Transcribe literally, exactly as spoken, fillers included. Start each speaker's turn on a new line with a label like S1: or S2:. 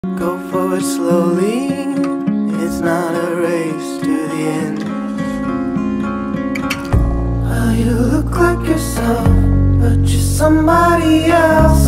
S1: Go forward slowly, it's not a race to the end. Well, you look like yourself, but you're somebody else.